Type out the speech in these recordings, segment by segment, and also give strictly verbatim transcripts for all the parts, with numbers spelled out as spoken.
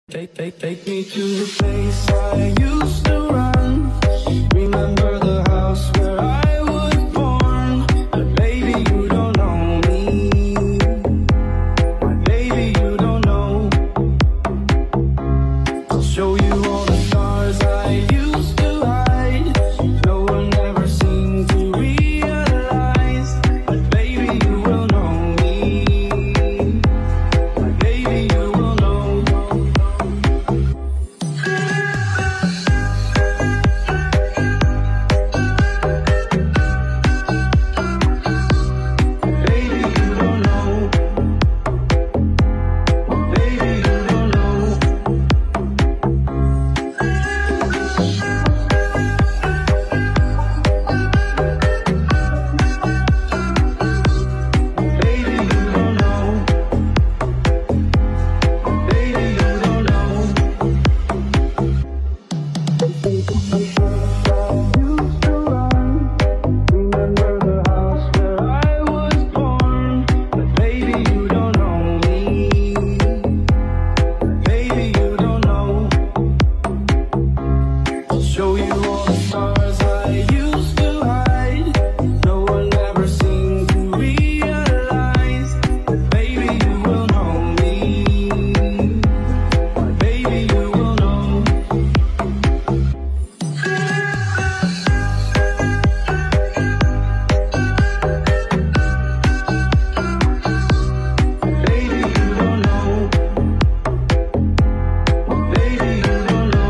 Take, take, take me to the place I used to run. Remember the house where I was born. But baby, you don't know me. Baby, you don't know. I'll show you all the stars I used to hide. No one ever seemed to realize. But baby, you will know me. Baby, you will know. Show you all the stars I used to hide. No one ever seemed to realize. Baby, you will know me. Baby, you will know. Baby, you don't know. Baby, you don't know.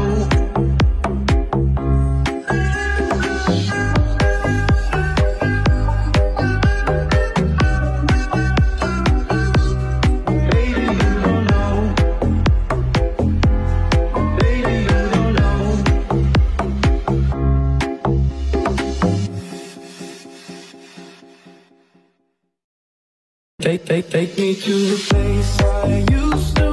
Take, take, take me to the place I used to